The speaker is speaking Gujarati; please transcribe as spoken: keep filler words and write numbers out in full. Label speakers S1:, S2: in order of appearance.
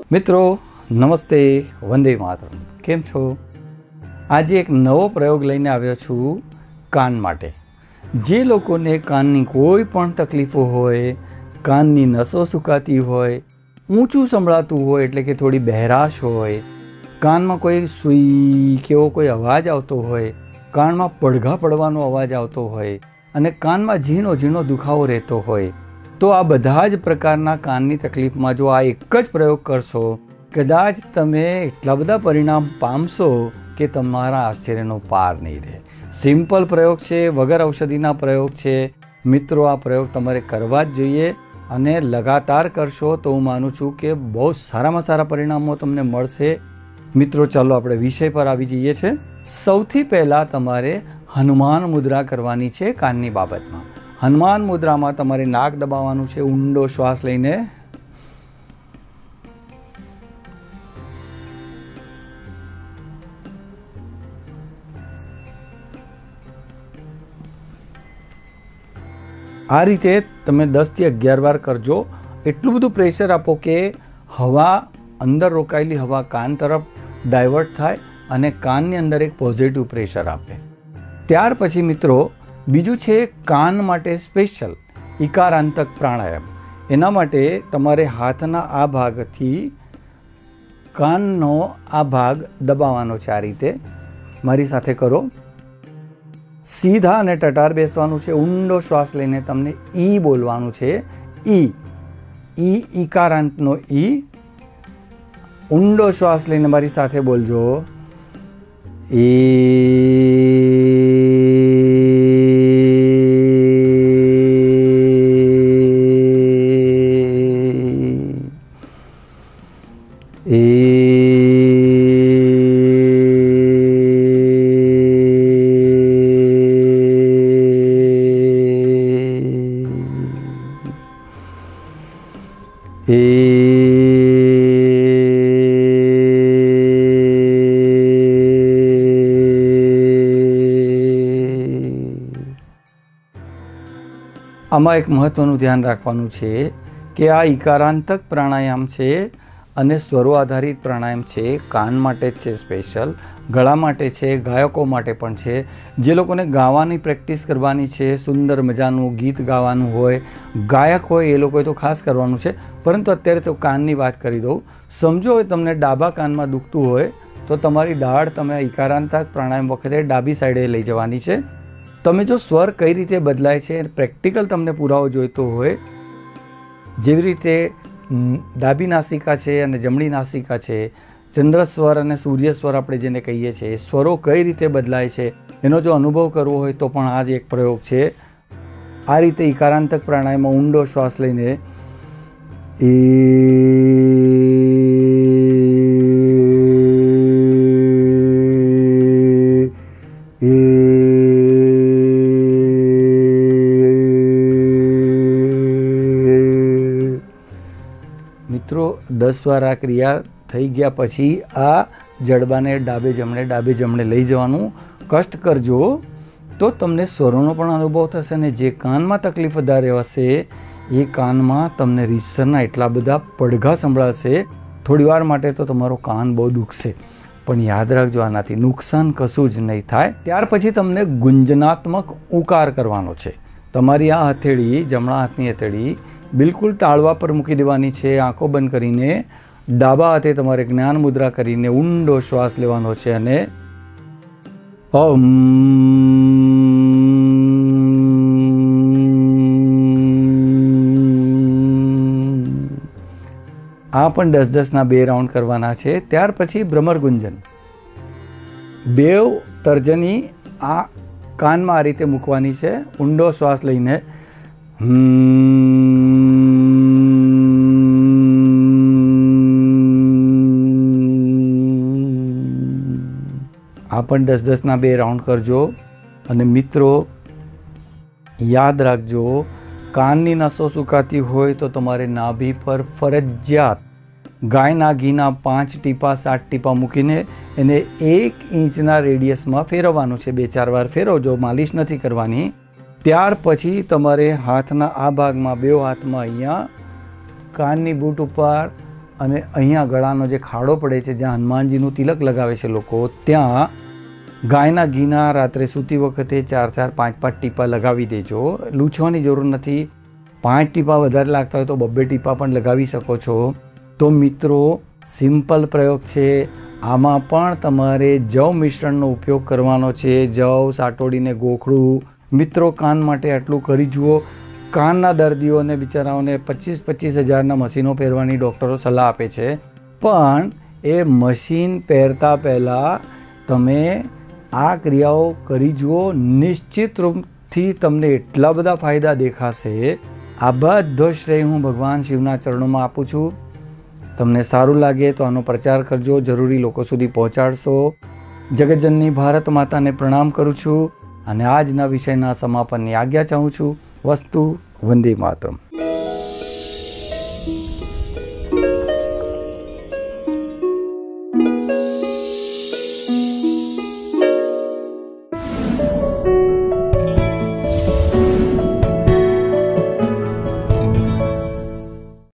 S1: મિત્રો નમસ્તે, વંદે માતરમ. કેમ છો? આજે એક નવો પ્રયોગ લઈને આવ્યો છું કાન માટે. જે લોકોને કાનની કોઈ પણ તકલીફો હોય, કાનની નસો સુકાતી હોય, ઊંચું સંભળાતું હોય એટલે કે થોડી બહેરાશ હોય, કાનમાં કોઈ સૂઈ કેવો કોઈ અવાજ આવતો હોય, કાનમાં પડઘા પડવાનો અવાજ આવતો હોય અને કાનમાં ઝીણો ઝીણો દુખાવો રહેતો હોય, તો આ બધા જ પ્રકારના કાનની તકલીફમાં જો આ એક જ પ્રયોગ કરશો, કદાચ તમે એટલા બધા પરિણામ પામશો કે તમારા આશ્ચર્યનો પાર નહીં રહે. સિમ્પલ પ્રયોગ છે, વગર ઔષધિના પ્રયોગ છે. મિત્રો, આ પ્રયોગ તમારે કરવા જ જોઈએ અને લગાતાર કરશો તો હું માનું છું કે બહુ સારામાં સારા પરિણામો તમને મળશે. મિત્રો, ચાલો આપણે વિષય પર આવી જઈએ છીએ. સૌથી પહેલાં તમારે હનુમાન મુદ્રા કરવાની છે કાનની બાબતમાં. હનુમાન મુદ્રામાં તમારે નાક દબાવવાનું છે, ઊંડો શ્વાસ લઈને આ રીતે તમે દસ થી અગિયાર વાર કરજો. એટલું બધું પ્રેશર આપો કે હવા અંદર રોકાયેલી હવા કાન તરફ ડાયવર્ટ થાય અને કાનની અંદર એક પોઝિટિવ પ્રેશર આપે. ત્યાર પછી મિત્રો બીજું છે કાન માટે સ્પેશિયલ ઇકારાંતક પ્રાણાયામ. એના માટે તમારે હાથના આ ભાગથી કાનનો આ ભાગ દબાવવાનો છે. આ રીતે મારી સાથે કરો. સીધા અને ટટાર બેસવાનું છે. ઊંડો શ્વાસ લઈને તમને ઈ બોલવાનું છે. ઈ ઈ ઈકારાંતનો ઈ. ઊંડો શ્વાસ લઈને મારી સાથે બોલજો. એ આમાં એક મહત્વનું ધ્યાન રાખવાનું છે કે આ ઇકારાંતક પ્રાણાયામ છે અને સ્વરો આધારિત પ્રાણાયામ છે. કાન માટે જ છે સ્પેશિયલ, ગળા માટે છે, ગાયકો માટે પણ છે. જે લોકોને ગાવાની પ્રેક્ટિસ કરવાની છે, સુંદર મજાનું ગીત ગાવાનું હોય, ગાયક હોય, એ લોકોએ તો ખાસ કરવાનું છે. પરંતુ અત્યારે તો કાનની વાત કરી દઉં. સમજો હવે તમને ડાબા કાનમાં દુખતું હોય તો તમારી દાઢ તમે ઇકારાંતક પ્રાણાયામ વખતે ડાબી સાઈડે લઈ જવાની છે. તમે જો સ્વર કઈ રીતે બદલાય છે પ્રેક્ટિકલ તમને પુરાવો જોઈતો હોય, જેવી રીતે ડાબી નાસિકા છે અને જમણી નાસિકા છે, ચંદ્ર સ્વર અને સૂર્ય સ્વર આપણે જેને કહીએ છીએ, સ્વરો કઈ રીતે બદલાય છે એનો જો અનુભવ કરવો હોય તો પણ આ જ એક પ્રયોગ છે. આ રીતે ઇકારાંતક પ્રાણાયામમાં ઊંડો શ્વાસ લઈને એ મિત્રો દસ વાર આ ક્રિયા થઈ ગયા પછી આ જડબાને ડાબે જમણે ડાબે જમણે લઈ જવાનું કષ્ટ કરજો તો તમને સ્વરોનો પણ અનુભવ થશે. અને જે કાનમાં તકલીફ વધારે હશે એ કાનમાં તમને રીતસરના એટલા બધા પડઘા સંભળાશે, થોડી વાર માટે તો તમારો કાન બહુ દુખશે. પણ યાદ રાખજો, આનાથી નુકસાન કશું જ નહીં થાય. ત્યાર પછી તમને ગુંજનાત્મક ઉકાર કરવાનો છે. તમારી આ હથેળી, જમણા હાથની હથેળી બિલકુલ તાળવા પર મૂકી દેવાની છે. આંખો બંધ કરીને ડાબા હાથે તમારે જ્ઞાન મુદ્રા કરીને ઊંડો શ્વાસ લેવાનો છે અને ઓમ આ પણ દસ દસના બે રાઉન્ડ કરવાના છે. ત્યાર પછી ભ્રમર ગુંજન. બેવ તર્જની આ કાનમાં આ રીતે મૂકવાની છે. ઊંડો શ્વાસ લઈને આ પણ દસ દસના બે રાઉન્ડ કરજો. અને મિત્રો યાદ રાખજો, કાનની નસો સુકાતી હોય તો તમારે નાભી પર ફરજિયાત ગાયના ઘીના પાંચ ટીપા સાત ટીપા મૂકીને એને એક ઇંચના રેડિયસમાં ફેરવવાનું છે. બે ચાર વાર ફેરવજો, માલિશ નથી કરવાની. ત્યાર પછી તમારે હાથના આ ભાગમાં, બે હાથમાં અહીંયા કાનની બૂટ ઉપર અને અહીંયા ગળાનો જે ખાડો પડે છે, જ્યાં હનુમાનજીનું તિલક લગાવે છે લોકો, ત્યાં ગાયના ઘીના રાત્રે સૂતી વખતે ચાર ચાર પાંચ પાંચ ટીપા લગાવી દેજો. લૂછવાની જરૂર નથી. પાંચ ટીપા વધારે લાગતા હોય તો બબ્બે ટીપા પણ લગાવી શકો છો. તો મિત્રો, સિમ્પલ પ્રયોગ છે. આમાં પણ તમારે જવ મિશ્રણનો ઉપયોગ કરવાનો છે. જવ, સાટોડીને ગોખડું. મિત્રો, કાન માટે આટલું કરી જુઓ. કાનના દર્દીઓને બિચારાઓને પચીસ પચીસ હજારના મશીનો પહેરવાની ડૉક્ટરો સલાહ આપે છે, પણ એ મશીન પહેરતા પહેલાં તમે આ ક્રિયાઓ કરી જુઓ. નિશ્ચિત રૂપથી તમને એટલા બધા ફાયદા દેખાશે. આ બધો શ્રેય હું ભગવાન શિવના ચરણોમાં આપું છું. તમને સારું લાગે તો આનો પ્રચાર કરજો, જરૂરી લોકો સુધી પહોંચાડશો. જગતજનની ભારત માતાને પ્રણામ કરું છું અને આજના વિષયના સમાપનની આજ્ઞા ચાહું છું. વસ્તુ વંદે માતરમ.